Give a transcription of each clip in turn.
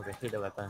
Okay, hit the weapon.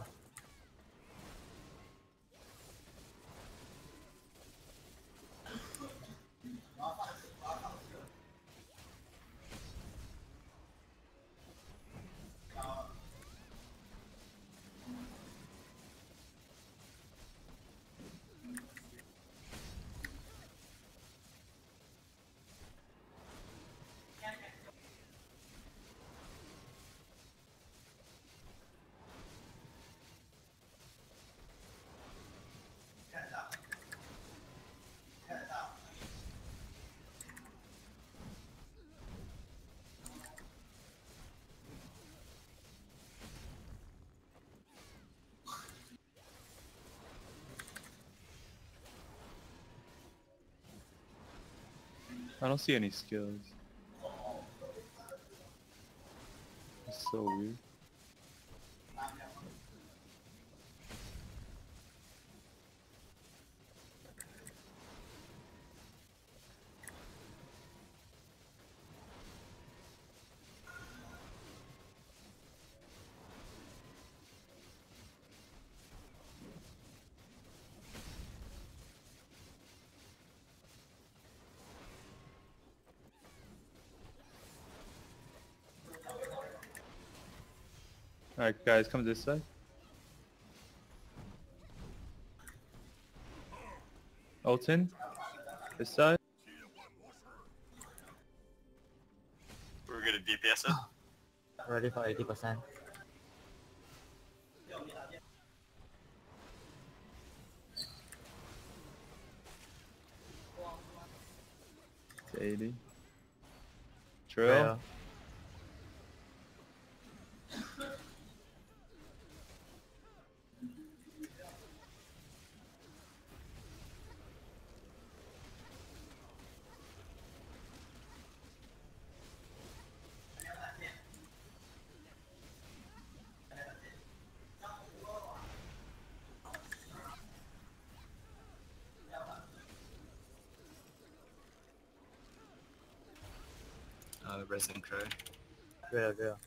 I don't see any skills. It's so weird. Alright guys, come this side. Ultin, this side. We're gonna DPS it. Ready for 80%. It's 80. Drill. Resin Crow. Drill.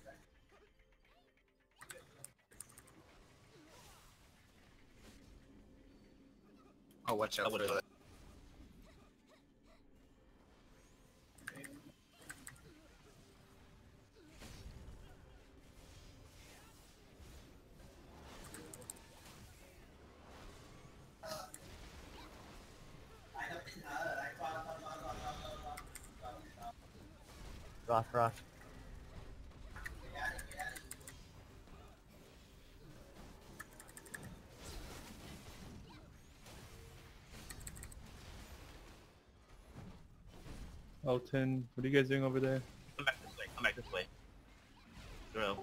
Oh, watch out for that. Rush. Ultin, what are you guys doing over there? Come back this way. Drill.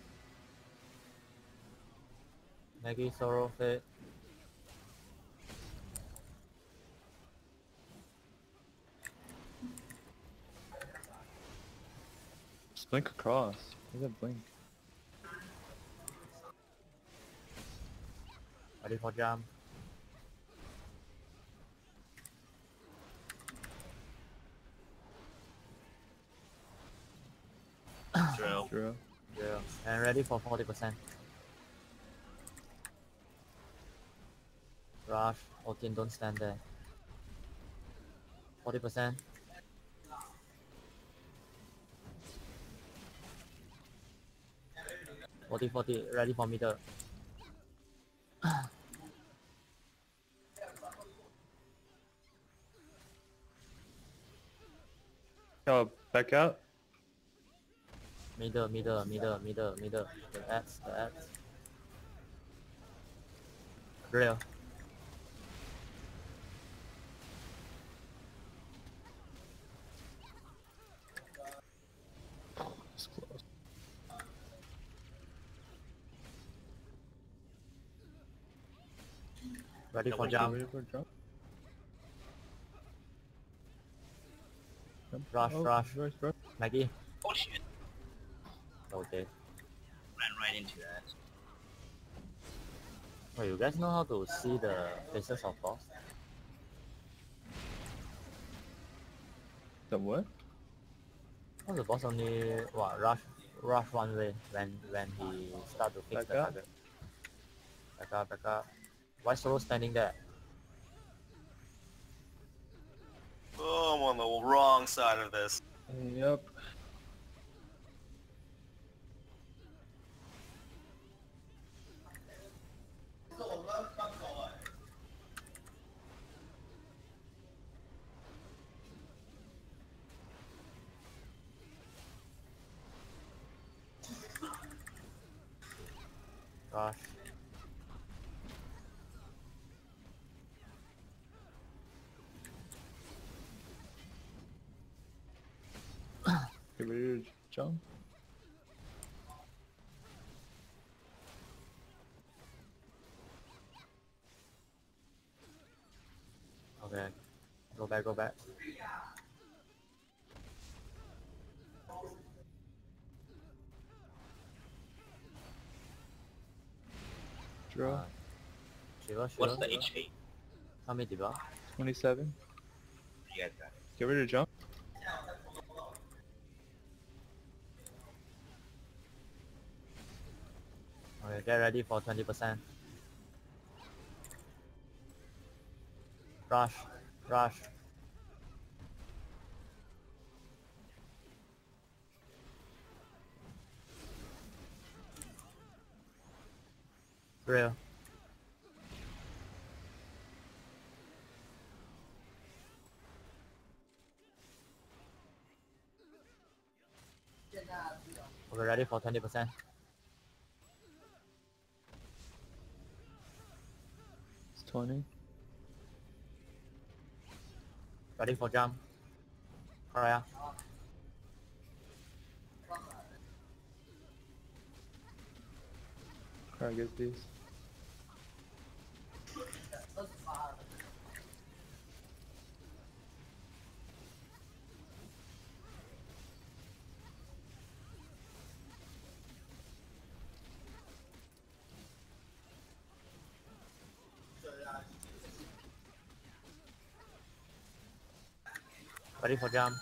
Maggie, Sorrow, Fit. Just blink across. Where's that blink? Ready for jump. Drill. Drill. Drill. And ready for 40%. Rush. Ultin, don't stand there. 40%. 40, ready for middle. Oh, back out. Middle. The X. Drill. It's close. Ready for jump. Ready for jump? Jump. Rush. Rush. Maggie. Oh shit. Okay. Ran right into that. Oh, you guys know how to see the faces of boss? The what? Oh, the boss only what rush one way when he start to fix Back the up. target. Back up, back up. Why solo standing there? Oh, I'm on the wrong side of this. Yep. Rush. Get ready to jump. Okay. Go back, go back. Draw. Shiva, What's Shiva. the HP? How many debuff? 27. You guys got it. Get ready to jump. Okay, get ready for 20%. Rush, rush. Real. Okay, ready for 20%. It's 20. Ready for jump. Alright. Try to get these. Ready for jump.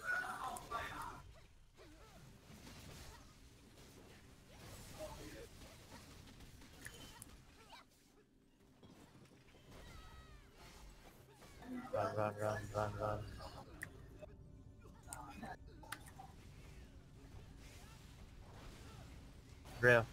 Run, run, run, run, run. Real.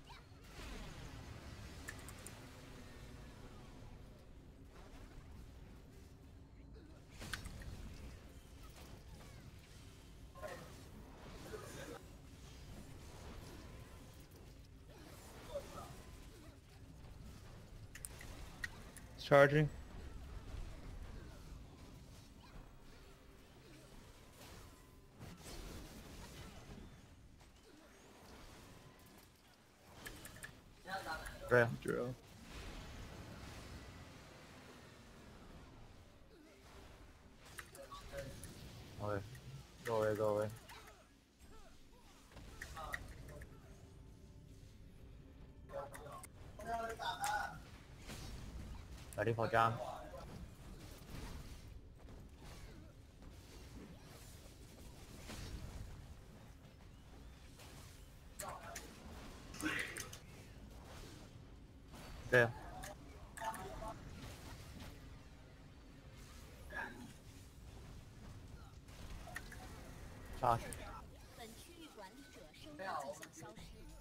It's charging. Real. Drill. Okay. Go away, go away. Ready for jump. Real. Charge. 本区域管理者生物迹象消失。